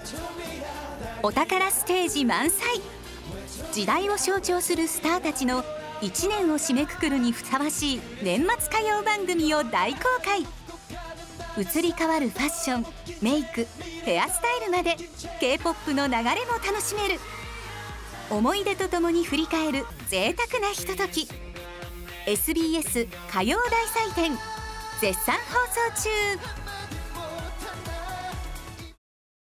お宝ステージ満載。時代を象徴するスターたちの1年を締めくくるにふさわしい年末歌謡番組を大公開。移り変わるファッション、メイク、ヘアスタイルまで K-POP の流れも楽しめる。思い出とともに振り返る贅沢なひととき。 SBS 歌謡大祭典絶賛放送中。